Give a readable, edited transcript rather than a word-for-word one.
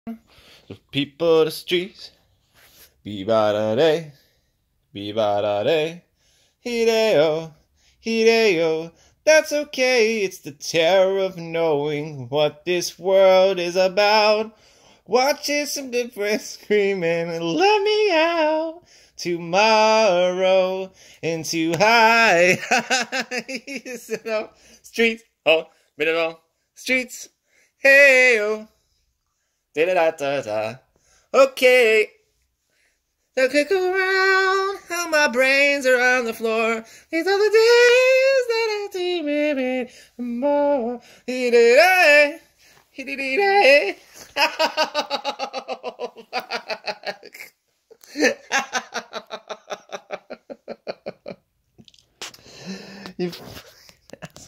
The people, the streets. Be-ba-da-day, be-ba-da-day. Hideo, Hideo. That's okay, it's the terror of knowing what this world is about. Watching some different screaming and let me out tomorrow into high streets, oh, middle streets, hey oh, da da da da da. Okay, I kick around how my brains are on the floor. These are the days that I dream it more. He-dee-day, he-dee-dee-day. You